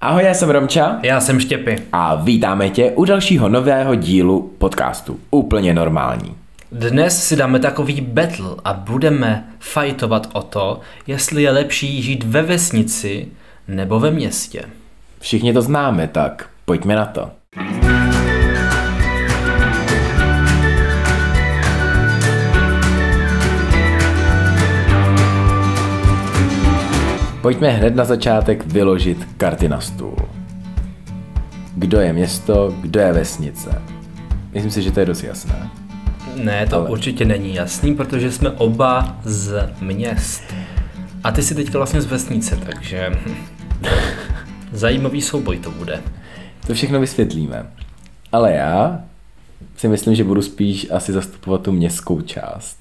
Ahoj, já jsem Romča. Já jsem Štěpy. A vítáme tě u dalšího nového dílu podcastu. Úplně normální. Dnes si dáme takový battle a budeme fightovat o to, jestli je lepší žít ve vesnici nebo ve městě. Všichni to známe, tak pojďme na to. Pojďme hned na začátek vyložit karty na stůl. Kdo je město, kdo je vesnice? Myslím si, že to je dost jasné. Ne, to určitě není jasný, protože jsme oba z měst. A ty jsi teďka vlastně z vesnice, takže zajímavý souboj to bude. To všechno vysvětlíme. Ale já si myslím, že budu spíš asi zastupovat tu městskou část.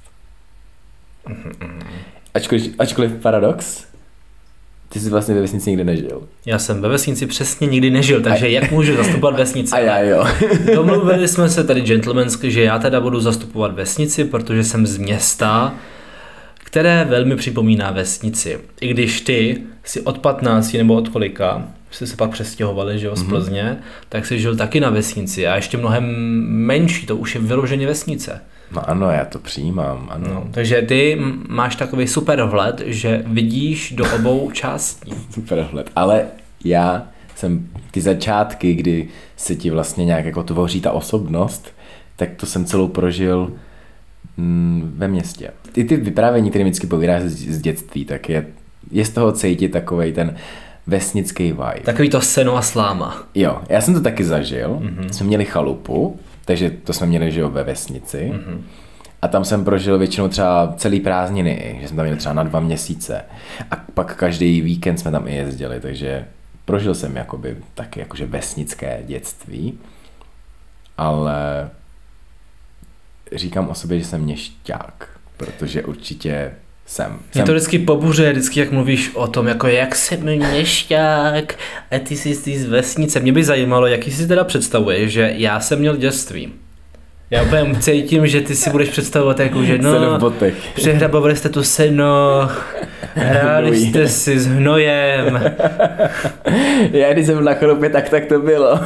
Ačkoliv paradox, ty jsi vlastně ve vesnici nikdy nežil. Já jsem ve vesnici přesně nikdy nežil, takže jak můžu zastupovat vesnici? A já jo. Domluvili jsme se tady gentlemansky, že já teda budu zastupovat vesnici, protože jsem z města, které velmi připomíná vesnici. I když ty si od 15 nebo od kolika, jste se pak přestěhovali, že jo, z Plzně, tak jsi žil taky na vesnici a ještě mnohem menší, to už je vyloženě vesnice. No ano, já to přijímám, ano. No, takže ty máš takový super vhled, že vidíš do obou částí. Super vhled, ale já jsem ty začátky, kdy se ti vlastně nějak jako tvoří ta osobnost, tak to jsem celou prožil ve městě. Ty vyprávění, které vždycky povídáš z dětství, tak je z toho cítit takovej ten vesnický vibe. Takový to seno a sláma. Jo, já jsem to taky zažil. Jsme měli chalupu, takže to jsme měli, že jo, ve vesnici. A tam jsem prožil většinou třeba celý prázdniny, že jsme tam měli třeba na 2 měsíce. A pak každý víkend jsme tam i jezdili, takže prožil jsem jakoby taky jakože vesnické dětství. Ale říkám o sobě, že jsem měšťák, protože určitě jsem. Mě to vždycky pobuře, vždycky jak mluvíš o tom, jako jak jsem měšťák a ty jsi z vesnice. Mě by zajímalo, jaký si teda představuješ, že já jsem měl dětství. Já úplně cítím, že ty si budeš představovat jako, že no, přehrabovali jste tu seno, hráli jste si s hnojem. Já když jsem na chalupě, tak to bylo.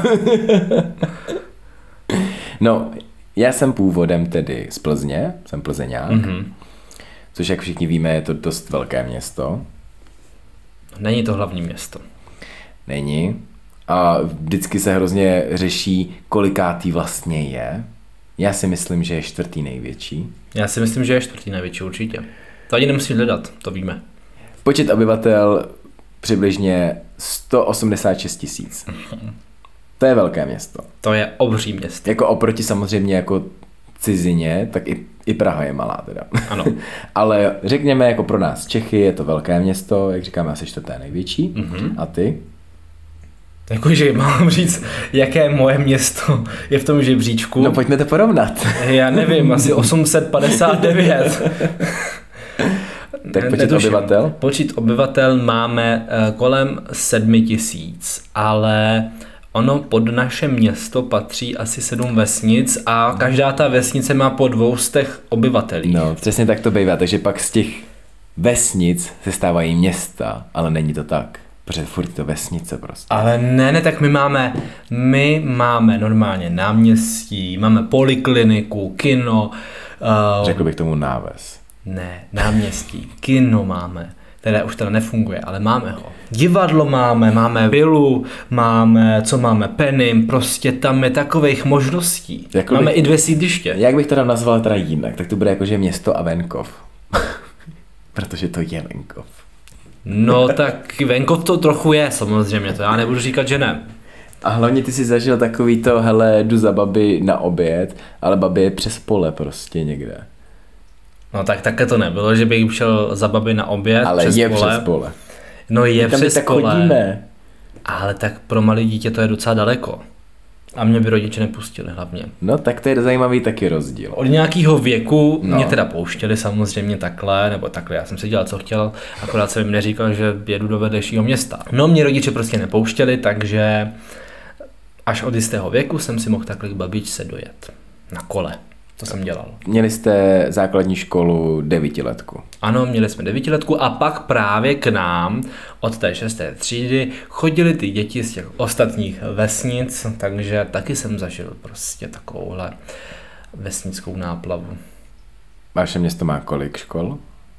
No, já jsem původem tedy z Plzně, jsem plzeňák. Což, jak všichni víme, je to dost velké město. Není to hlavní město. Není. A vždycky se hrozně řeší, kolikátý vlastně je. Já si myslím, že je 4. největší. Já si myslím, že je 4. největší určitě. To ani nemusím hledat, to víme. Počet obyvatel přibližně 186 000. To je velké město. To je obří město. Jako oproti samozřejmě jako cizině, tak i Praha je malá teda. Ano. Ale řekněme, jako pro nás Čechy je to velké město, jak říkáme, asi 4. největší. A ty? Jakože mám říct, jaké moje město je v tom žebříčku. No pojďme to porovnat. Já nevím, asi 859. Tak počet obyvatel? Počet obyvatel máme kolem 7 000, ale ono pod naše město patří asi 7 vesnic a každá ta vesnice má po 200 obyvatelích. No, přesně tak to bývá, takže pak z těch vesnic se stávají města, ale není to tak, protože furt to vesnice prostě. Ale ne, tak my máme normálně náměstí, máme polikliniku, kino. Řekl bych tomu náves. Ne, náměstí, kino máme. Teda už teda nefunguje, ale máme ho. Divadlo máme vilu, máme Penim, prostě tam je takových možností. Máme i 2 sídliště. Jak bych to tam nazval teda jinak, tak to bude jakože město a venkov. Protože to je venkov. No tak venkov to trochu je samozřejmě, to já nebudu říkat, že ne. A hlavně ty jsi zažil takový to, hele, jdu za babi na oběd, ale babi je přes pole prostě někde. No tak také to nebylo, že bych šel za babi na oběd ale přes je pole. Přes pole. No je přes tak pole. Chodíme. Ale tak pro malé dítě to je docela daleko. A mě by rodiče nepustili hlavně. No tak to je zajímavý taky rozdíl. Od nějakého věku mě teda pouštěli samozřejmě takhle, já jsem si dělal, co chtěl, akorát jsem jim neříkal, že jedu do vedlejšího města. No mě rodiče prostě nepouštěli, takže až od jistého věku jsem si mohl takhle k babičce dojet na kole. To jsem dělal. Měli jste základní školu 9letku. Ano, měli jsme 9letku a pak právě k nám od té 6. třídy chodili ty děti z těch ostatních vesnic, takže taky jsem zažil prostě takovouhle vesnickou náplavu. Vaše město má kolik škol?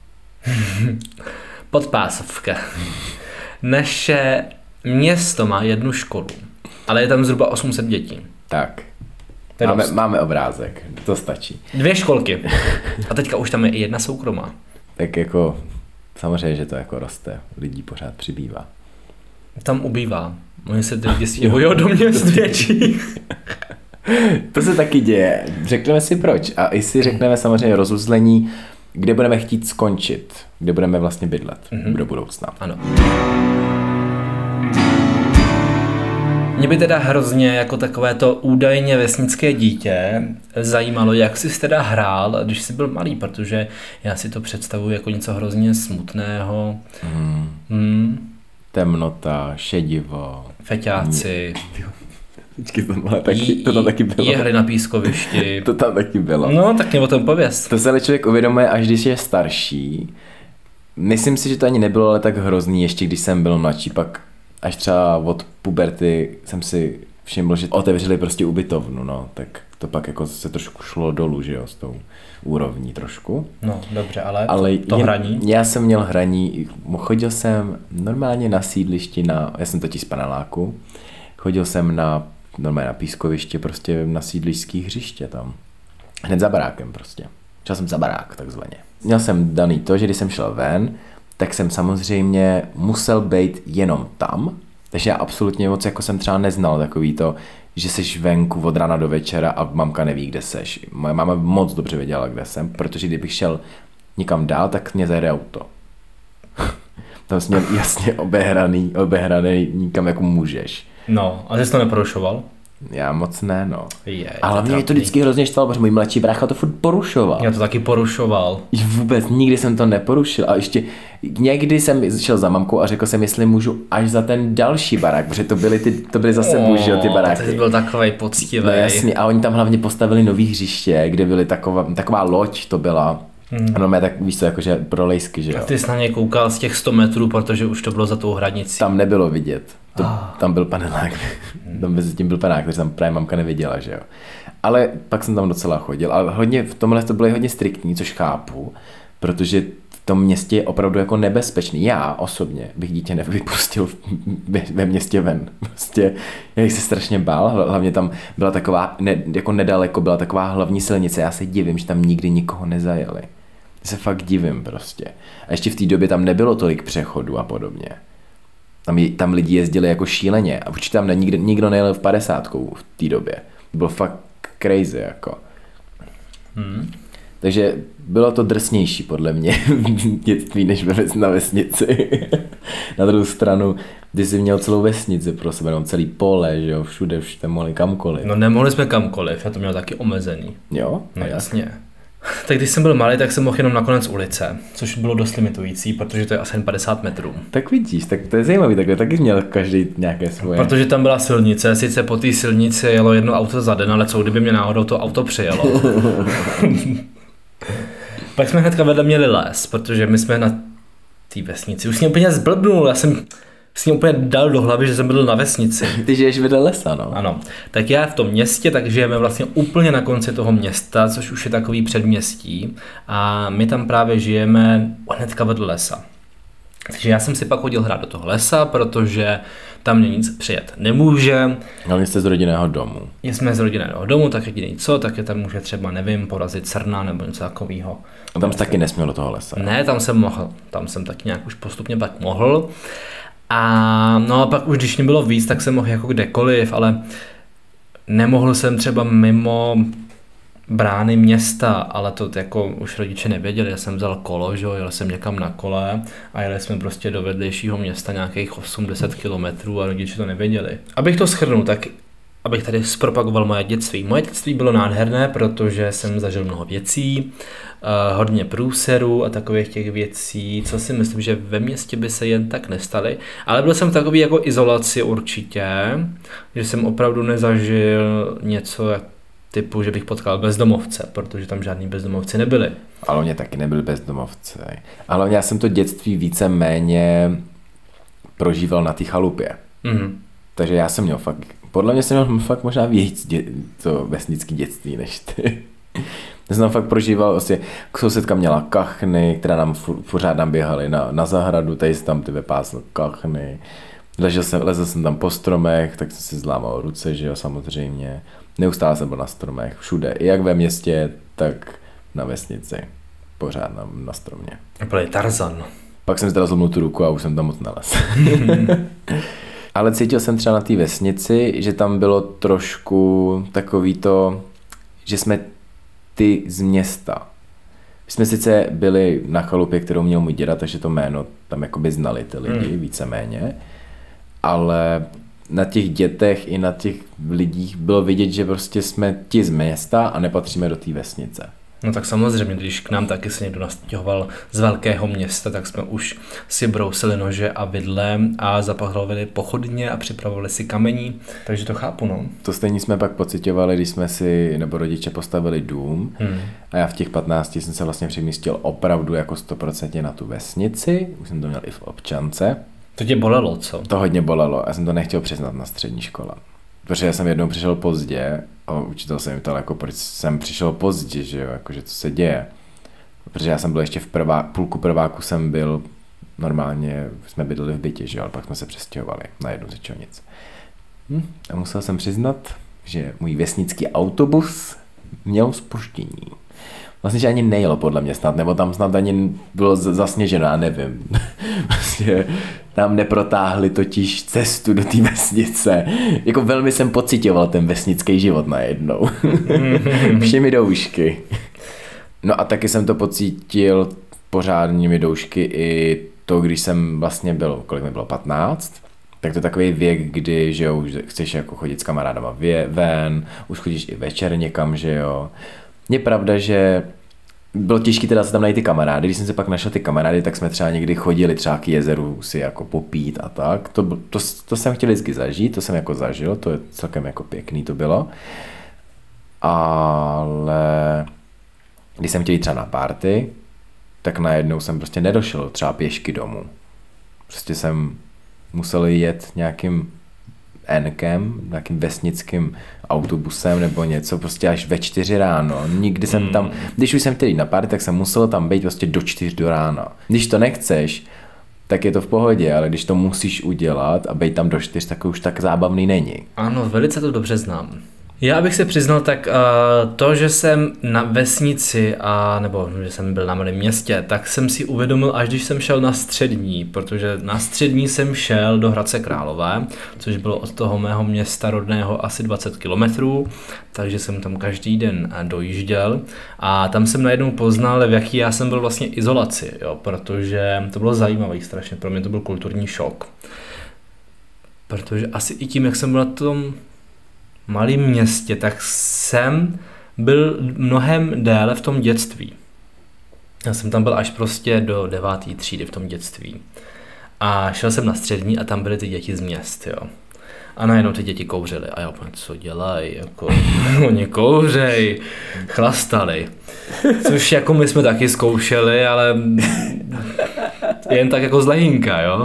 Podpásovka. Naše město má 1 školu, ale je tam zhruba 800 dětí. Tak. To je Máme obrázek, to stačí. 2 školky. A teďka už tam je i 1 soukromá. Tak jako, samozřejmě, že to jako roste, lidí pořád přibývá. Tam ubývá. Oni se ty lidi stěhují do měst větších. To se taky děje. Řekneme si proč. A i si řekneme samozřejmě rozuzlení, kde budeme chtít skončit. Kde budeme vlastně bydlet do budoucna. Ano. Mě by teda hrozně jako takové to údajně vesnické dítě zajímalo, jak jsi teda hrál, když jsi byl malý, protože já si to představuji jako něco hrozně smutného. Temnota, šedivo. Feťáci. Počkej, to tam taky bylo. Jehly na pískovišti. To tam taky bylo. No, tak mě o tom pověz. To se ale člověk uvědomuje, až když je starší. Myslím si, že to ani nebylo ale tak hrozný, ještě když jsem byl mladší, pak až třeba od puberty jsem si všiml, že otevřeli prostě ubytovnu, no, tak to pak jako se trošku šlo dolů, že jo, s tou úrovní trošku. No, dobře, ale to hraní? Já jsem měl hraní, chodil jsem normálně na sídlišti, já jsem totiž z paneláku, chodil jsem normálně na pískoviště, prostě na sídlišský hřiště tam, hned za barákem prostě. Šel jsem za barák, takzvaně. Měl jsem daný to, že když jsem šel ven, tak jsem samozřejmě musel být jenom tam, takže já absolutně moc jako jsem třeba neznal takový to, že seš venku od rána do večera a mamka neví, kde seš. Moje máma moc dobře věděla, kde jsem, protože kdybych šel někam dál, tak mě zajede auto. Tam jsi měl jasně obehraný nikam jako můžeš. No, a jsi to neporušoval? Já moc ne, no. Ale mě to vždycky hrozně štvalo, protože můj mladší brácha to furt porušoval. Já to taky porušoval. Vůbec, nikdy jsem to neporušil. A ještě někdy jsem šel za mamkou a řekl jsem, jestli můžu až za ten další barák, protože to byly zase muži, ty baráky. Ty byl takovej poctivý. No jasně, a oni tam hlavně postavili nový hřiště, kde byly taková loď to byla. Ano, tak víš co, jakože pro lejsky, že jo. A ty jsi na ně koukal z těch 100 metrů, protože už to bylo za tou hranicí. Tam nebylo vidět. Tam byl panelák. Tam mezi tím byl panelák, takže tam právě mamka neviděla, že jo. Ale pak jsem tam docela chodil. A hodně, v tomhle to bylo hodně striktní, což chápu, protože v tom městě je opravdu jako nebezpečný. Já osobně bych dítě nevypustil ve městě ven. Prostě já se strašně bál, hlavně tam byla taková, jako nedaleko byla taková hlavní silnice. Já se divím, že tam nikdy nikoho nezajeli. Se fakt divím prostě. A ještě v té době tam nebylo tolik přechodů a podobně. Tam lidi jezdili jako šíleně a určitě tam nikdo nejel v 50 v té době. Bylo fakt crazy jako. Takže bylo to drsnější podle mě v dětství než na vesnici. Na druhou stranu, když jsi měl celou vesnici pro sebe, no, celý pole, že jo, všude jste mohli kamkoliv. No nemohli jsme kamkoliv, já to měl taky omezený. Jo? No jasně. Tak když jsem byl malý, tak jsem mohl jenom na konec ulice, což bylo dost limitující, protože to je asi jen 50 metrů. Tak vidíš, tak to je zajímavý, takhle taky měl každý nějaké svoje. Protože tam byla silnice, sice po té silnici jelo 1 auto za den, ale co kdyby mě náhodou to auto přijelo. Pak jsme hnedka vedle měli les, protože my jsme na té vesnici. Už jsem úplně zblbnul, já jsem s ním úplně dal do hlavy, že jsem byl na vesnici. Ty žiješ vedle lesa, no. Ano. Tak já v tom městě, tak žijeme vlastně úplně na konci toho města, což už je takový předměstí. A my tam právě žijeme hnedka vedle lesa. Takže já jsem si pak chodil hrát do toho lesa, protože tam mě nic přijet nemůže. Ale jste z rodinného domu. Jsme z rodinného domu, tak jediný co, tak je tam může třeba, nevím, porazit srna nebo něco takového. A tam jsi taky nesměl do toho lesa. Ne, tam jsem mohl. Tam jsem tak nějak už postupně pak mohl. A no a pak už když mě bylo víc, tak jsem mohl jako kdekoliv, ale nemohl jsem třeba mimo brány města, ale to jako už rodiče nevěděli, já jsem vzal kolo, že jo, jel jsem někam na kole a jeli jsme prostě do vedlejšího města nějakých 80 kilometrů a rodiče to nevěděli. Abych to shrnul, tak abych tady zpropagoval moje dětství. Moje dětství bylo nádherné, protože jsem zažil mnoho věcí, hodně průserů a takových těch věcí, co si myslím, že ve městě by se jen tak nestaly, ale byl jsem v takový jako izolaci určitě, že jsem opravdu nezažil něco typu, že bych potkal bezdomovce, protože tam žádní bezdomovci nebyli. Ale oni taky nebyli bezdomovci. Ale já jsem to dětství víceméně prožíval na té chalupě. Takže já jsem měl fakt, podle mě jsem měl fakt možná víc to vesnický dětství než ty. Já jsem tam fakt prožíval, vlastně sousedka měla kachny, která nám pořád nám běhaly na zahradu, tady se tam ty vypásl kachny. Lezl jsem tam po stromech, tak jsem si zlámal ruce, že jo, samozřejmě. Neustále jsem byl na stromech, všude, i jak ve městě, tak na vesnici. Pořád na stromě. Byl Tarzan. Pak jsem si teda zlomil tu ruku a už jsem tam moc nelez. Ale cítil jsem třeba na té vesnici, že tam bylo trošku takový to, že jsme ty z města. My jsme sice byli na chalupě, kterou měl můj děda, takže to jméno tam jakoby znali ty lidi víceméně, ale na těch dětech i na těch lidích bylo vidět, že prostě jsme ti z města a nepatříme do té vesnice. No tak samozřejmě, když k nám taky se někdo nastěhoval z velkého města, tak jsme už si brousili nože a vidle a zapahlovali pochodně a připravovali si kamení, takže to chápu, no. To stejně jsme pak pociťovali, když jsme si, nebo rodiče postavili dům a já v těch 15 jsem se vlastně přemístil opravdu jako 100% na tu vesnici, už jsem to měl i v občance. To tě bolelo, co? To hodně bolelo, já jsem to nechtěl přiznat na střední škole. Protože já jsem jednou přišel pozdě a učitel se mi ptal, jako proč jsem přišel pozdě, že jo, jakože co se děje. Protože já jsem byl ještě v půlku prváku jsem byl, normálně jsme bydleli v bytě, že jo, ale pak jsme se přestěhovali na jednu ze čelnic. A musel jsem přiznat, že můj vesnický autobus měl zpoždění. Vlastně, že ani nejelo podle mě snad, nebo tam snad ani bylo zasněženo, já nevím. Vlastně tam neprotáhli totiž cestu do té vesnice. Jako velmi jsem pocitoval ten vesnický život najednou. Všemi doušky. No a taky jsem to pocítil pořádnými doušky i to, když jsem vlastně byl, kolik mi bylo, 15, tak to je takový věk, kdy, že jo, už chceš jako chodit s kamarádama ven, už chodíš i večer někam, že jo. Je pravda, že bylo těžké teda se tam najít ty kamarády. Když jsem se pak našel ty kamarády, tak jsme třeba někdy chodili třeba k jezeru si jako popít a tak. To jsem chtěl vždycky zažít, to jsem jako zažil, to je celkem jako pěkný to bylo. Ale když jsem chtěl jít třeba na party, tak najednou jsem prostě nedošel třeba pěšky domů. Prostě jsem musel jet nějakým nějakým vesnickým autobusem nebo něco, prostě až ve 4 ráno. Nikdy jsem tam, když už jsem chtěl jít na party, tak jsem musel tam být prostě do 4 do rána. Když to nechceš, tak je to v pohodě, ale když to musíš udělat a být tam do 4, tak už tak zábavný není. Ano, velice to dobře znám. Já abych se přiznal, tak to, že jsem na vesnici, nebo že jsem byl na malém městě, tak jsem si uvědomil, až když jsem šel na střední, protože na střední jsem šel do Hradce Králové, což bylo od toho mého města rodného asi 20 kilometrů, takže jsem tam každý den dojížděl a tam jsem najednou poznal, v jaký já jsem byl vlastně izolaci, jo, protože to bylo zajímavý strašně, pro mě to byl kulturní šok. Protože asi i tím, jak jsem byl na tom malém městě, tak jsem byl mnohem déle v tom dětství. Já jsem tam byl až prostě do 9. třídy v tom dětství. A šel jsem na střední a tam byly ty děti z měst, jo. A najednou ty děti kouřily. A já úplně, co dělají? Jako, oni kouřej, chlastali. Což jako my jsme taky zkoušeli, ale jen tak jako z lehínka, jo.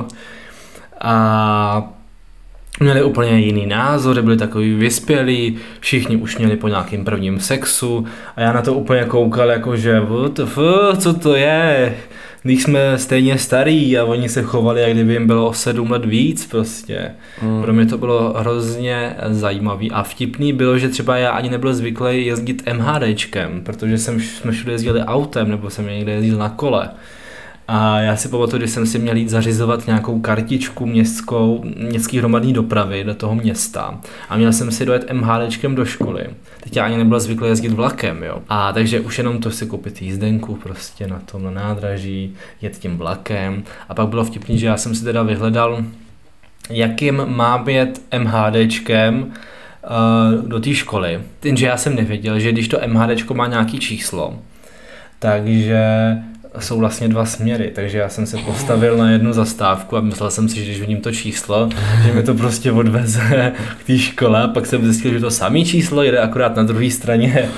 A měli úplně jiný názory, byli takový vyspělí, všichni už měli po nějakým prvním sexu a já na to úplně koukal jako, že co to je, když jsme stejně starý a oni se chovali, jak kdyby jim bylo o 7 let víc prostě. Pro mě to bylo hrozně zajímavý a vtipný bylo, že třeba já ani nebyl zvyklý jezdit MHDčkem, protože jsme všude jezdili autem nebo jsem někde jezdil na kole. A já si pamatuju, když jsem si měl jít zařizovat nějakou kartičku městský hromadní dopravy do toho města a měl jsem si dojet MHDčkem do školy. Teď já ani nebyl zvyklý jezdit vlakem, jo. A takže už jenom to si koupit jízdenku prostě na tom nádraží, jet tím vlakem. A pak bylo vtipný, že já jsem si teda vyhledal, jakým mám jet MHDčkem do té školy. Jenže já jsem nevěděl, že když to MHDčko má nějaký číslo, takže jsou vlastně 2 směry, takže já jsem se postavil na jednu zastávku a myslel jsem si, že když vidím to číslo, že mi to prostě odveze k té škole, a pak jsem zjistil, že to samé číslo jede akorát na druhé straně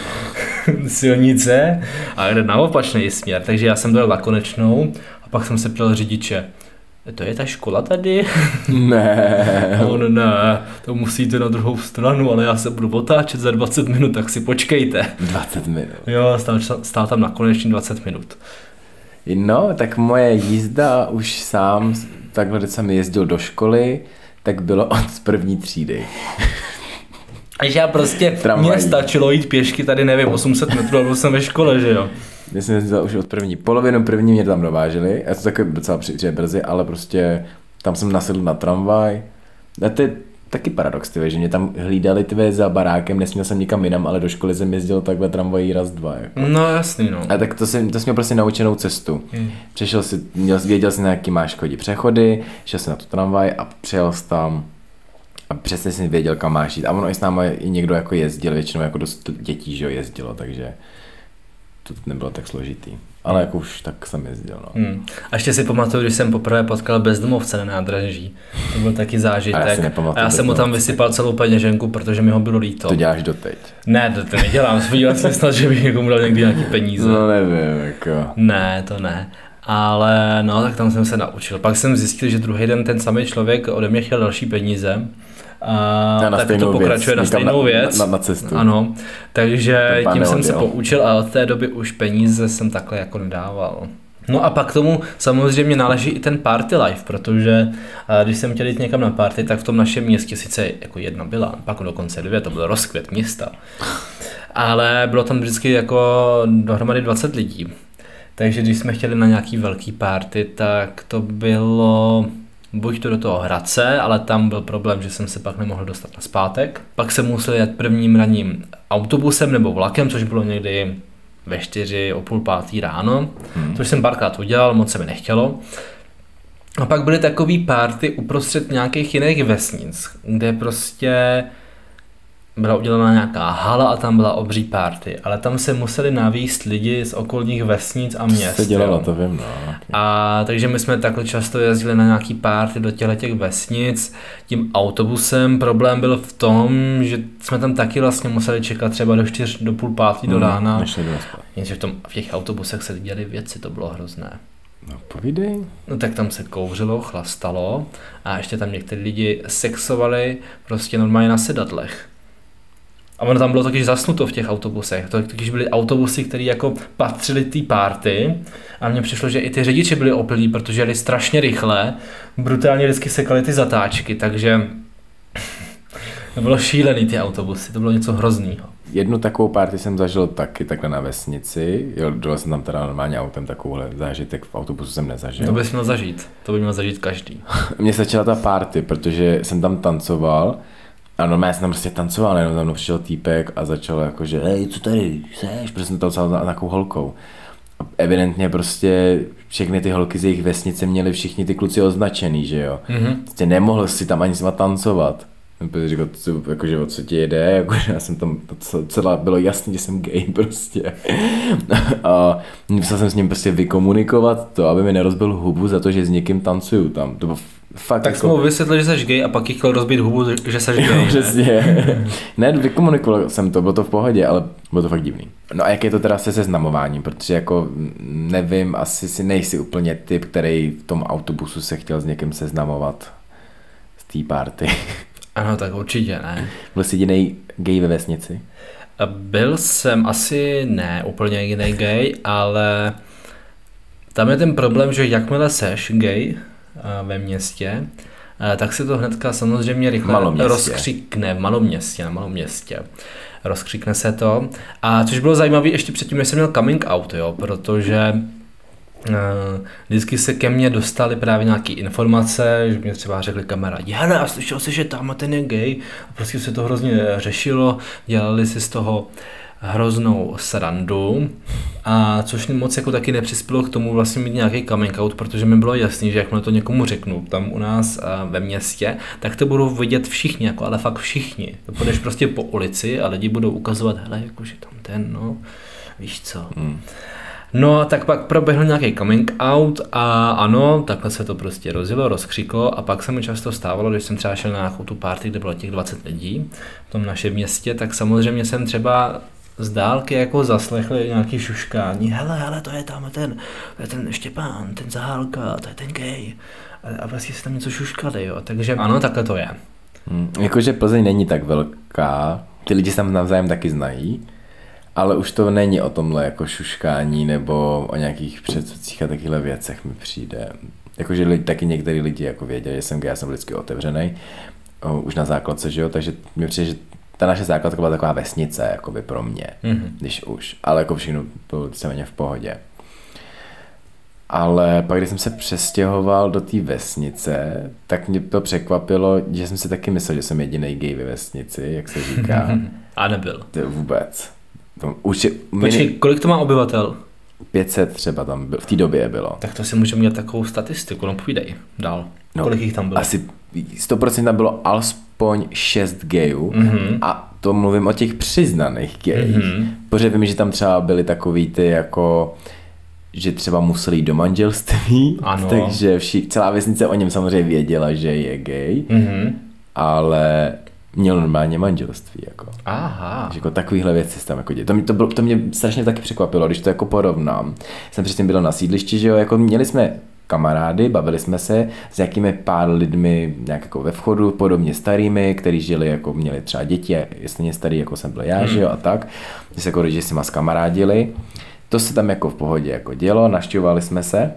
silnice a jde na opačný směr, takže já jsem dojel na Konečnou a pak jsem se ptal řidiče, to je ta škola tady? Ne. On ne, to musíte na druhou stranu, ale já se budu otáčet za 20 minut, tak si počkejte. 20 minut. Jo, stál tam na Konečný 20 minut. No, tak moje jízda už sám, takhle, když jsem jezdil do školy, tak bylo od 1. třídy. Takže já prostě, mně stačilo jít pěšky tady, nevím, 800 metrů a byl jsem ve škole, že jo. Já jsem jezdil už od polovinu první mě tam dováželi, já to takový docela přijde brzy, ale prostě tam jsem nasedl na tramvaj. A to je taky paradox, tyve, že mě tam hlídali za barákem, nesměl jsem nikam jinam, ale do školy jsem jezdil takhle tramvají raz, 2. Jako. No jasný, no. A tak to jsem měl prostě naučenou cestu. Přešel si, věděl jsi, na jaký máš chodit přechody, šel si na tu tramvaj a přijel jsi tam a přesně si věděl, kam máš jít. A ono i s námi i někdo jako jezdil, většinou jako dost dětí, že jo, jezdilo, takže to nebylo tak složitý. Ale jako už tak jsem jezdil, no. A ještě si pamatuju, když jsem poprvé potkal bezdomovce na nádraží. To byl taky zážitek. A já jsem mu tam vysypal celou peněženku, protože mi ho bylo líto. To děláš doteď? Ne, to nedělám. Podíval jsem snad, že bych někomu dal někdy nějaký peníze. No nevím, jako. Ne, to ne. Ale no, tak tam jsem se naučil. Pak jsem zjistil, že druhý den ten samý člověk ode mě chtěl další peníze. A tak to pokračuje na stejnou věc. Na cestu. Ano, takže tím jsem se poučil a od té doby už peníze jsem takhle jako nedával. No a pak tomu samozřejmě náleží i ten party life, protože když jsem chtěl jít někam na party, tak v tom našem městě sice jako jedna byla, pak dokonce 2, to byl rozkvět města. Ale bylo tam vždycky jako dohromady 20 lidí. Takže když jsme chtěli na nějaký velký party, tak to bylo buď to do toho Hradce, ale tam byl problém, že jsem se pak nemohl dostat nazpátek. Pak jsem musel jet prvním ranním autobusem nebo vlakem, což bylo někdy ve 4, o 4:30 ráno, což jsem párkrát udělal, moc se mi nechtělo. A pak byly takový party uprostřed nějakých jiných vesnic, kde prostě byla udělána nějaká hala a tam byla obří party, ale tam se museli navíst lidi z okolních vesnic a měst. To se dělalo, to vím, no. A takže my jsme takhle často jezdili na nějaký party do těch vesnic tím autobusem. Problém byl v tom, že jsme tam taky vlastně museli čekat třeba do 4, do 4:30 do rána. Jenže v těch autobusech se děly věci, to bylo hrozné. No povídej. No tak tam se kouřilo, chlastalo a ještě tam někteří lidi sexovali prostě normálně na sedadlech. A ono tam bylo taky zasnuto v těch autobusech. To totiž byly autobusy, které jako patřily té party a mně přišlo, že i ty řidiči byli opilí, protože jeli strašně rychle, brutálně vždycky sekali ty zatáčky, takže to bylo šílený ty autobusy, to bylo něco hroznýho. Jednu takovou party jsem zažil taky takhle na vesnici, dole jsem tam teda normálně autem, takovouhle zážitek v autobusu jsem nezažil. To bys měl zažít, to by měl zažít každý. Mně stačila ta party, protože jsem tam tancoval. A normálně jsem tam prostě tancoval, jenom za mnou přišel týpek a začal jako, že hej, co tady seš, protože jsem tancoval s takovou holkou. A evidentně prostě všechny ty holky z jejich vesnice měly všichni ty kluci označený, že jo. Prostě nemohl si tam ani s nima tancovat. Říkal, jakože o co ti jede, jakože já jsem tam, celá bylo jasný, že jsem gay prostě. A musel jsem s ním prostě vykomunikovat to, aby mi nerozbil hubu za to, že s někým tancuju tam. To bylo fakt tak jako... jsem mu vysvětlil, že jsi gay a pak jí chtěl rozbít hubu, že jsi gay. Přesně. Ne, vykomunikoval jsem to, bylo to v pohodě, ale bylo to fakt divný. No a jak je to teda se seznamováním, protože jako nevím, asi si nejsi úplně typ, který v tom autobusu se chtěl s někým seznamovat z té party. Ano, tak určitě ne. Byl jsi jedinej gay ve vesnici? Byl jsem asi ne úplně jiný gay, ale tam je ten problém, že jakmile seš gay ve městě, tak se to hnedka samozřejmě rychle rozkřikne v malom městě. Rozkřikne se to. A což bylo zajímavé ještě předtím, než jsem měl coming out, jo, protože vždycky se ke mně dostaly právě nějaké informace, že mě třeba řekli kamarádi, hele, a slyšel jsi, že tam ten je gay, a prostě se to hrozně řešilo, dělali si z toho hroznou srandu, a což moc jako taky nepřispělo k tomu vlastně mít nějaký coming out, protože mi bylo jasný, že jakmile to někomu řeknu tam u nás ve městě, tak to budou vidět všichni, jako, ale fakt všichni. To půjdeš prostě po ulici a lidi budou ukazovat, hele, jakože tam ten, no, víš co. No a tak pak proběhl nějaký coming out a ano, takhle se to prostě rozjelo, rozkřiklo a pak se mi často stávalo, když jsem třeba šel na nějakou tu party, kde bylo těch 20 lidí v tom našem městě, tak samozřejmě jsem třeba z dálky jako zaslechl nějaký šuškání. Hele, to je ten Štěpán, ten Zahálka, to je ten gay. A vlastně se tam něco šuškali, jo. Takže ano, takhle to je. Jakože Plzeň není tak velká, ty lidi se tam navzájem taky znají, ale už to není o tomhle jako šuškání nebo o nějakých předsudcích a takovýchhle věcech mi přijde. Jakože taky některý lidi jako věděli, že jsem gay, já jsem vždycky otevřenej, už na základce, že jo, takže mi přijde, že ta naše základka byla taková vesnice, jakoby pro mě, když už, ale jako všechno bylo víceméně v pohodě. Ale pak, když jsem se přestěhoval do té vesnice, tak mě to překvapilo, že jsem si taky myslel, že jsem jedinej gay ve vesnici, jak se říká. A nebyl. To vůbec. Počkej, kolik to má obyvatel? 500 třeba tam v té době bylo. Tak to si můžeme mít takovou statistiku, no povídej dál. No, kolik jich tam bylo? Asi 100% tam bylo alespoň 6 gayů a to mluvím o těch přiznaných gayích. Protože vím, že tam třeba byly takový ty jako, že třeba museli jít do manželství, takže celá vesnice o něm samozřejmě věděla, že je gay, ale měl normálně manželství. Jako. Aha. Že jako takovýhle věci tam jako děli. To mě strašně taky překvapilo, když to jako porovnám. Jsem předtím byl na sídlišti, že jo, jako měli jsme kamarády, bavili jsme se s nějakými pár lidmi nějak jako ve vchodu, podobně starými, kteří žili, jako měli třeba děti, stejně starý, jako jsem byl já, že jo, a tak. Když se jako, že si s kamarádili. To se tam jako v pohodě jako dělo, navštěvovali jsme se,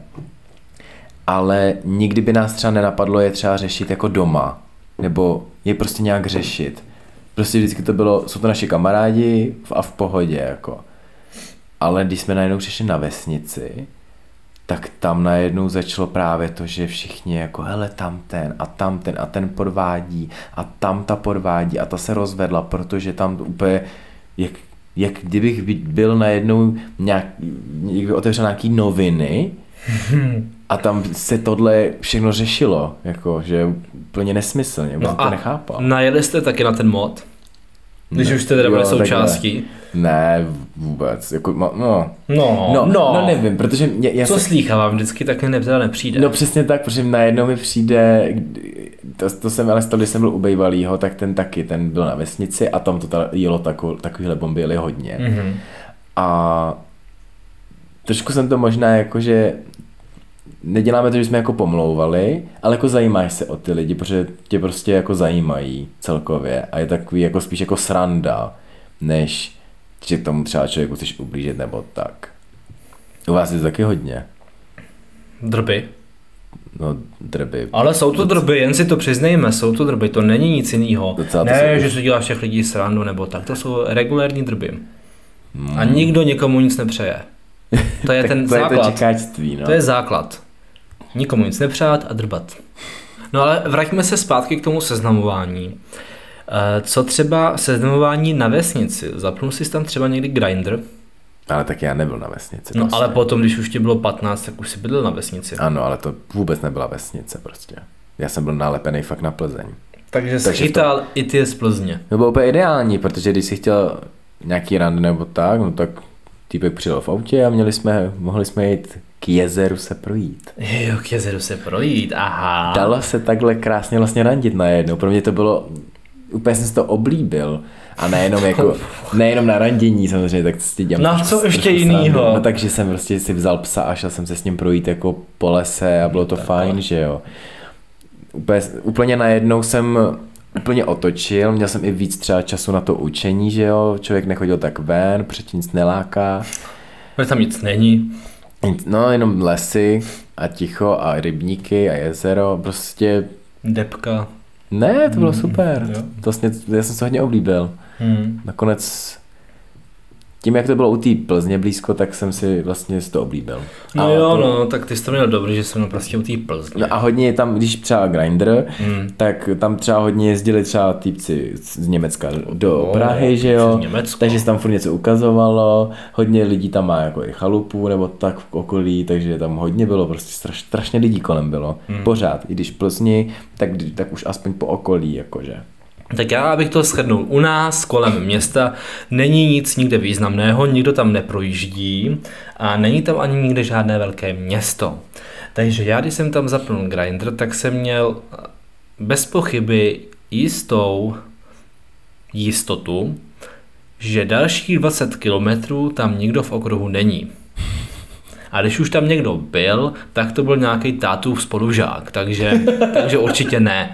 ale nikdy by nás třeba nenapadlo je třeba řešit jako doma, nebo je prostě nějak řešit. Prostě vždycky to bylo, jsou to naši kamarádi a v pohodě jako. Ale když jsme najednou přišli na vesnici, tak tam najednou začalo právě to, že všichni jako hele tamten a ten podvádí a tam ta podvádí a ta se rozvedla, protože tam úplně jak kdybych byl najednou někdy otevřel nějaký noviny a tam se tohle všechno řešilo, jako, že úplně nesmyslně, no to nechápal. Najeli jste taky na ten mod? Když už jste teda byli součástí? Ne, vůbec. Jako, no, nevím, protože... Co slýchávám, vždycky taky nepřijde. No přesně tak, protože najednou mi přijde, to jsem ale stalo, když jsem byl u bejvalýho, tak ten byl na vesnici a tam to jelo takovýhle bomby jeli hodně. A trošku jsem to možná jakože neděláme to, že jsme jako pomlouvali, ale jako zajímáš se o ty lidi, protože tě prostě jako zajímají celkově a je takový jako spíš jako sranda, než že k tomu třeba člověku chceš ublížit nebo tak. U vás je to taky hodně. Drby. No, drby. Ale jsou to drby, jen si to přiznejme, jsou to drby, to není nic jiného. Ne, že si děláš těch lidí srandu nebo tak, to jsou regulérní drby. A nikdo nikomu nic nepřeje. To je ten základ. To je to čekáčství, no. To je základ. Nikomu nic nepřát a drbat. No ale vraťme se zpátky k tomu seznamování. Co třeba seznamování na vesnici? Zapnul jsi tam třeba někdy Grindr? Ale tak já nebyl na vesnici. No ale potom, když už ti bylo 15, tak už jsi bydlel na vesnici. Ano, ale to vůbec nebyla vesnice prostě. Já jsem byl nalepený fakt na Plzeň. Takže jsi chytal i ty z Plzně. To bylo úplně ideální, protože když jsi chtěl nějaký rande nebo tak, no tak týpek přijel v autě a mohli jsme jít k jezeru se projít. Jo, k jezeru se projít, aha. Dalo se takhle krásně vlastně randit najednou. Pro mě to bylo, úplně jsem si to oblíbil. A nejenom na randění samozřejmě, tak si dělám. No co ještě jinýho? No takže jsem prostě si vzal psa a šel jsem se s ním projít jako po lese a bylo to fajn, že jo. Úplně najednou jsem úplně otočil, měl jsem i víc třeba času na to učení, že jo, člověk nechodil tak ven, protože nic neláká. Ale tam nic není. No, jenom lesy a ticho a rybníky a jezero, prostě... Depka. Ne, to bylo super, já jsem se hodně oblíbil. Nakonec... Tím, jak to bylo u té Plzně blízko, tak jsem si vlastně to oblíbil. No tak ty jsi to měl dobrý, že jsem prostě u té Plzně. No a hodně tam, když třeba Grindr, tak tam třeba hodně jezdili třeba týpci z Německa do Prahy, že jo, takže se tam furt něco ukazovalo, hodně lidí tam má jako i chalupu nebo tak v okolí, takže tam hodně bylo, prostě strašně lidí kolem bylo, pořád, i když v Plzni, tak už aspoň po okolí, jakože. Tak já, abych to shrnul, u nás kolem města není nic nikde významného, nikdo tam neprojíždí a není tam ani nikde žádné velké město. Takže já, když jsem tam zapnul Grindr, tak jsem měl bez pochyby jistotu, že dalších 20 kilometrů tam nikdo v okruhu není. A když už tam někdo byl, tak to byl nějaký tátův spolužák, takže určitě ne.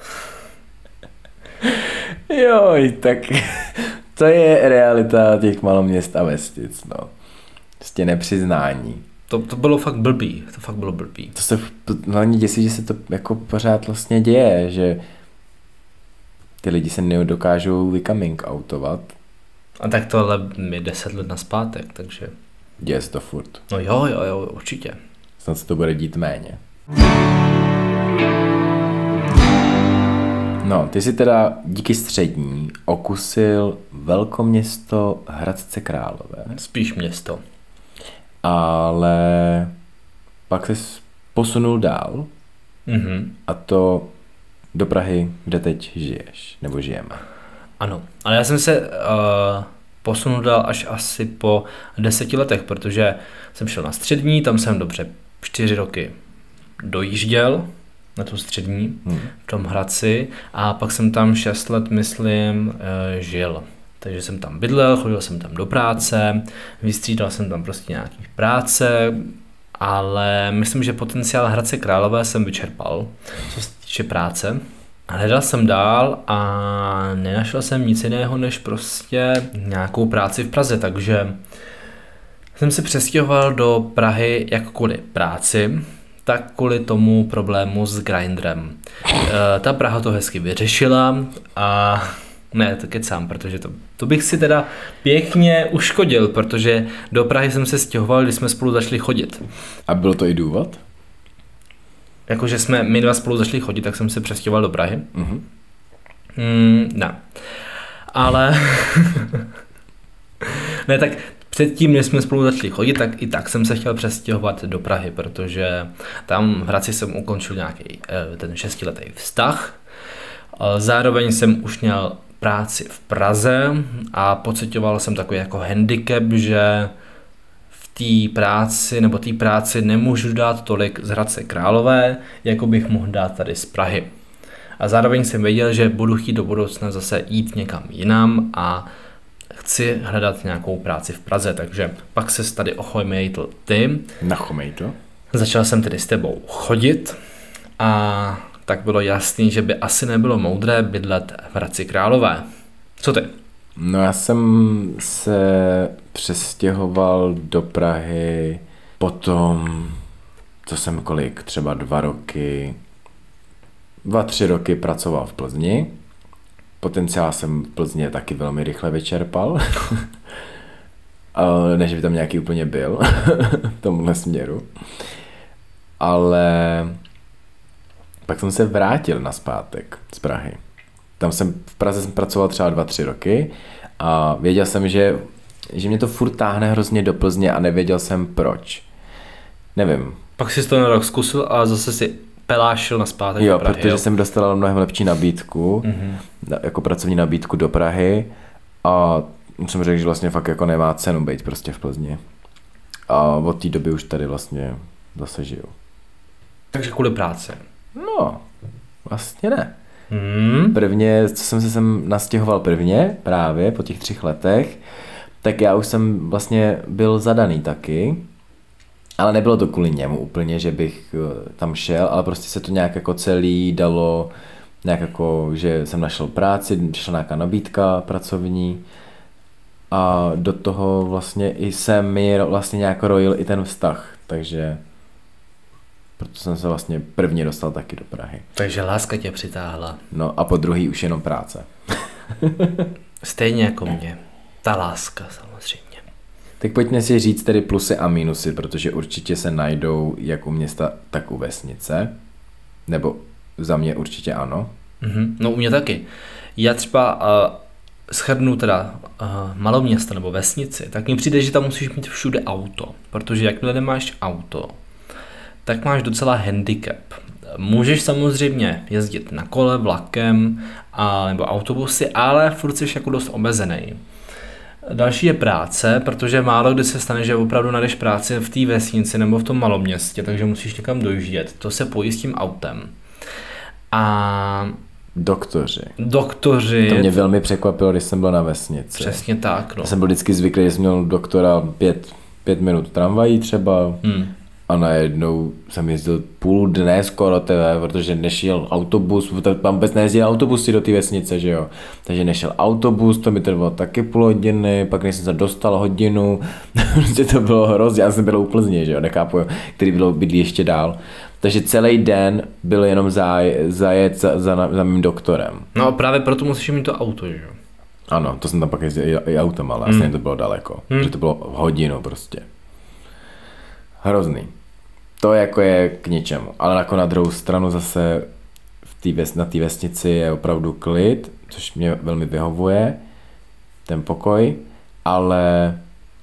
Joj, tak to je realita těch maloměst a vestic, no. Prostě nepřiznání. To bylo fakt blbý, To se hlavně děsí, že se to jako pořád vlastně děje, že ty lidi se nedokážou vycoming outovat. A tak to ale je 10 let nazpátek, takže... Děje se to furt. No jo, určitě. Snad se to bude dít méně. No, ty si teda díky střední okusil velkoměsto Hradce Králové. Spíš město. Ale pak se posunul dál a to do Prahy, kde teď žiješ, nebo žijeme. Ano, ale já jsem se posunul dál až asi po 10 letech, protože jsem šel na střední, tam jsem dobře 4 roky dojížděl na tu střední v tom Hradci a pak jsem tam 6 let, myslím, žil. Takže jsem tam bydlel, chodil jsem tam do práce, vystřídal jsem tam prostě nějaký práce, ale myslím, že potenciál Hradce Králové jsem vyčerpal, co se týče práce. Hledal jsem dál a nenašel jsem nic jiného, než prostě nějakou práci v Praze, takže jsem se přestěhoval do Prahy jak kvůli práci, tak kvůli tomu problému s Grindrem. Ta Praha to hezky vyřešila a ne, to kecám, protože to bych si teda pěkně uškodil, protože do Prahy jsem se stěhoval, když jsme spolu začali chodit. A bylo to i důvod? Jakože jsme my dva spolu začali chodit, tak jsem se přestěhoval do Prahy. Ne. Ale... ne, tak předtím, než jsme spolu začali chodit, tak i tak jsem se chtěl přestěhovat do Prahy, protože tam v Hradci jsem ukončil nějaký ten 6letý vztah. Zároveň jsem už měl práci v Praze a pocitoval jsem takový jako handicap, že v té práci nemůžu dát tolik z Hradce Králové, jako bych mohl dát tady z Prahy. A zároveň jsem věděl, že budu chtít do budoucna zase jít někam jinam a chci hledat nějakou práci v Praze, takže pak se tady ochomejtl ty. Nachomejtl. Začal jsem tedy s tebou chodit a tak bylo jasný, že by asi nebylo moudré bydlet v Hradci Králové. Co ty? No já jsem se přestěhoval do Prahy potom, co jsem třeba 2-3 roky pracoval v Plzni. Potenciál jsem v Plzně taky velmi rychle vyčerpal. Než by tam nějaký úplně byl v tomhle směru. Ale pak jsem se vrátil nazpátek z Prahy. V Praze jsem pracoval třeba 2-3 roky a věděl jsem, že mě to furt táhne hrozně do Plzně a nevěděl jsem proč. Nevím. Pak jsi to na rok zkusil a zase si pelášil nazpátek do Prahy. Protože jsem dostal mnohem lepší nabídku, jako pracovní nabídku do Prahy a jsem řekl, že vlastně fakt jako nemá cenu být prostě v Plzni. A od té doby už tady vlastně zase žiju. Takže kvůli práci. No, vlastně ne. Prvně, co jsem se sem nastěhoval právě po těch 3 letech, tak já už jsem vlastně byl zadaný taky, ale nebylo to kvůli němu úplně, že bych tam šel, ale prostě se to nějak jako celý dalo, nějak jako, že jsem našel práci, přišla nějaká nabídka pracovní a do toho vlastně i jsem mi vlastně nějak rojil i ten vztah, takže proto jsem se vlastně prvně dostal taky do Prahy. Takže láska tě přitáhla. No a po druhý už jenom práce. Stejně jako mě. Ta láska samozřejmě. Tak pojďme si říct tedy plusy a mínusy, protože určitě se najdou jak u města, tak u vesnice. Nebo za mě určitě ano. No u mě taky. Já třeba shrnu teda maloměsto nebo vesnici, tak mi přijde, že tam musíš mít všude auto. Protože jakmile nemáš auto, tak máš docela handicap. Můžeš samozřejmě jezdit na kole, vlakem nebo autobusy, ale furt jsi jako dost omezený. Další je práce, protože málo kdy se stane, že opravdu najdeš práci v té vesnici nebo v tom malom městě, takže musíš někam dojíždět. To se pojí s tím autem. A Doktoři. To mě velmi překvapilo, když jsem byl na vesnici. Přesně tak. No. Já jsem byl vždycky zvyklý, že jsem měl doktora 5 minut tramvají třeba a najednou jsem jezdil půl dne skoro protože nešel autobus, tam vůbec nejezdil autobusy do té vesnice, že jo. Takže nešel autobus, to mi trvalo taky půl hodiny, pak než jsem se dostal hodinu, prostě to bylo hrozně, já jsem byl u Plzně, že jo, nechápu, který bylo bydlí ještě dál. Takže celý den byl jenom zajet za mým doktorem. No a právě proto musíš mít to auto, že jo? Ano, to jsem tam pak jezdil i autem, ale vlastně to bylo daleko, protože to bylo hodinu prostě. Hrozný. To jako je k ničemu, ale jako na druhou stranu zase na té vesnici je opravdu klid, což mě velmi vyhovuje, ten pokoj, ale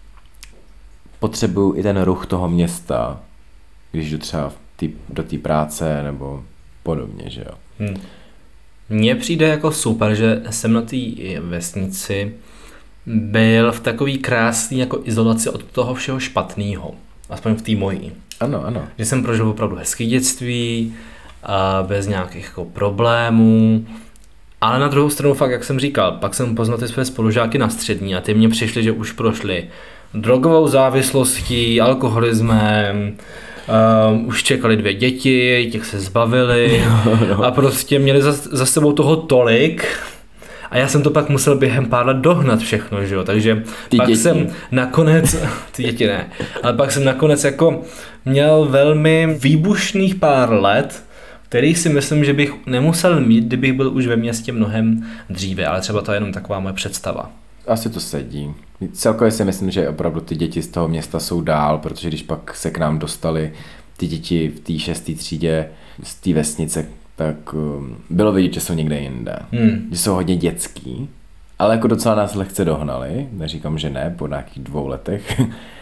potřebuju i ten ruch toho města, když jdu třeba do té práce nebo podobně, že jo. Mně přijde jako super, že jsem na té vesnici byl v takový krásný jako izolaci od toho všeho špatného, aspoň v té mojí. Ano. Že jsem prožil opravdu hezké dětství, bez nějakých jako problémů, ale na druhou stranu fakt, jak jsem říkal, pak jsem poznal ty své spolužáky na střední a ty mě přišli, že už prošli drogovou závislostí, alkoholismem, už čekali 2 děti, těch se zbavili a prostě měli za sebou toho tolik a já jsem to pak musel během pár let dohnat všechno, že jo, takže pak jsem nakonec, ty děti ne, ale pak jsem nakonec jako měl velmi výbušných pár let, který si myslím, že bych nemusel mít, kdybych byl už ve městě mnohem dříve, ale třeba to je jenom taková moje představa. Asi to sedí. Celkově si myslím, že opravdu ty děti z toho města jsou dál, protože když pak se k nám dostali ty děti v té 6. třídě z té vesnice, tak bylo vidět, že jsou někde jinde. Že jsou hodně dětský, ale jako docela nás lehce dohnali, neříkám, že ne, po nějakých 2 letech,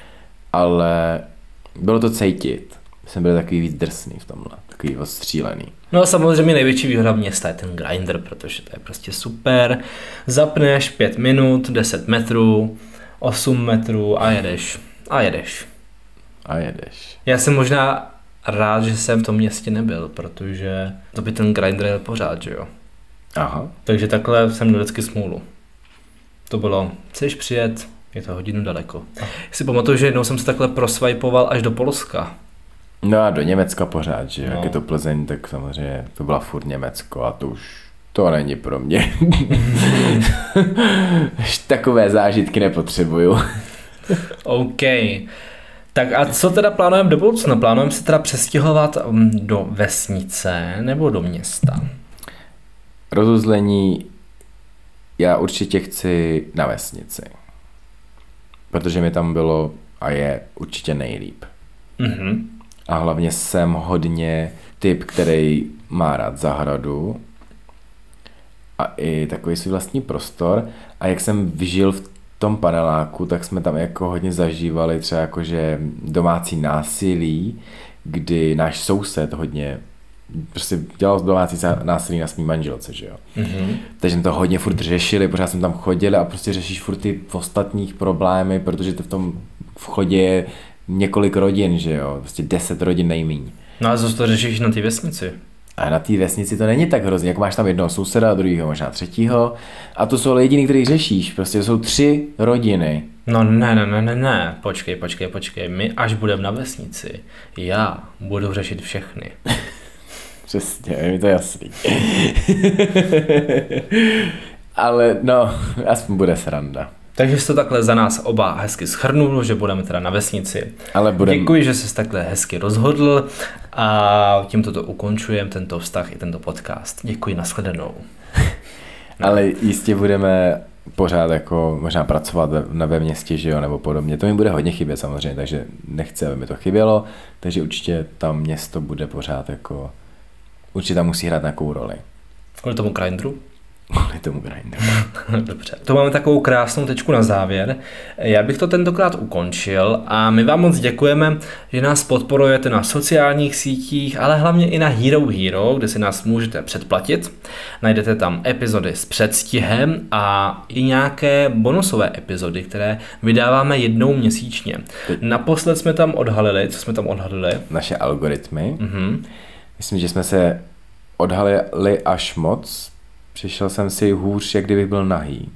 ale bylo to cítit. Jsem byl takový víc drsný v tomhle, takový ostřílený. No a samozřejmě největší výhoda města je ten grinder, protože to je prostě super. Zapneš 5 minut, 10 metrů, 8 metrů a jedeš. Já jsem možná rád, že jsem v tom městě nebyl, protože to by ten grinder jel pořád, že jo. Aha. Takže takhle jsem měl vždycky smůlu. To bylo, chceš přijet, je to hodinu daleko. Si pamatuju, že jednou jsem se takhle proswipoval až do Polska. No a do Německa pořád, že jak je to Plzeň, tak samozřejmě to byla furt Německo a to není pro mě. Takové zážitky nepotřebuju. OK. Tak a co teda plánujeme do budoucna? Plánujeme se teda přestěhovat do vesnice nebo do města? Rozuzlení já určitě chci na vesnici. Protože mi tam bylo a je určitě nejlíp. A hlavně jsem hodně typ, který má rád zahradu a i takový svůj vlastní prostor. A jak jsem žil v tom paneláku, tak jsme tam jako hodně zažívali třeba jakože domácí násilí, kdy náš soused hodně prostě dělal domácí násilí na svý manželce, že jo. Takže jsme to hodně furt řešili, pořád jsme tam chodili a prostě řešíš furt ty ostatních problémy, protože to v tom vchodě je několik rodin, že jo, prostě 10 rodin nejmíň. No a co to řešíš na té vesnici? A na té vesnici to není tak hrozně, jako máš tam jednoho souseda, druhého, možná třetího a to jsou ale jediný, který řešíš, prostě to jsou 3 rodiny. No ne, počkej, my až budeme na vesnici, já budu řešit všechny. Přesně, je mi to jasný. Ale no, aspoň bude sranda. Takže jsi to takhle za nás oba hezky shrnul, že budeme teda na vesnici. Děkuji, že jsi takhle hezky rozhodl a tímto to ukončujeme, tento vztah i tento podcast. Děkuji, nashledanou. Ale jistě budeme pořád jako možná pracovat ve městě, že jo, nebo podobně. To mi bude hodně chybět samozřejmě, takže nechci, aby mi to chybělo, takže určitě tam město bude pořád jako, určitě tam musí hrát nějakou roli. Kvůli tomu grindru? Kvůli tomu grindru. Dobře, to máme takovou krásnou tečku na závěr. Já bych to tentokrát ukončil a my vám moc děkujeme, že nás podporujete na sociálních sítích, ale hlavně i na Hero Hero, kde si nás můžete předplatit. Najdete tam epizody s předstihem a i nějaké bonusové epizody, které vydáváme jednou měsíčně. Naposled jsme tam odhalili, co jsme tam odhalili? Naše algoritmy. Myslím, že jsme se odhalili až moc. Přišel jsem si hůř, jak kdybych byl nahý.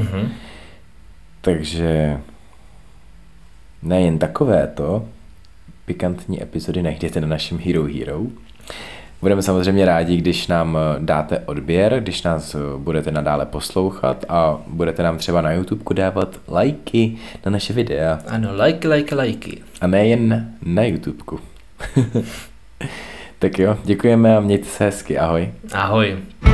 Takže nejen takovéto pikantní epizody najdete na našem Hero Hero. Budeme samozřejmě rádi, když nám dáte odběr, když nás budete nadále poslouchat a budete nám třeba na YouTubeku dávat lajky na naše videa. Ano, lajky. A nejen na YouTubeku. Tak jo, děkujeme a mějte se hezky, ahoj. Ahoj.